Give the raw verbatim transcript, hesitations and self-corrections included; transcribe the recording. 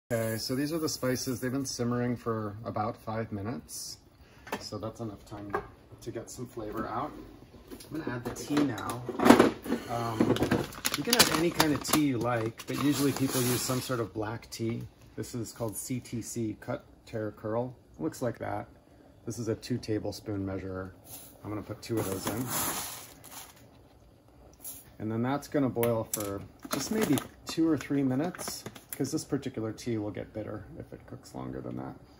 Okay, so these are the spices. They've been simmering for about five minutes. So that's enough time to get some flavor out. I'm gonna add the tea now. Um, you can add any kind of tea you like, but usually people use some sort of black tea. This is called C T C, cut, tear, curl. It looks like that. This is a two tablespoon measure. I'm gonna put two of those in. And then that's gonna boil for just maybe two or three minutes, because this particular tea will get bitter if it cooks longer than that.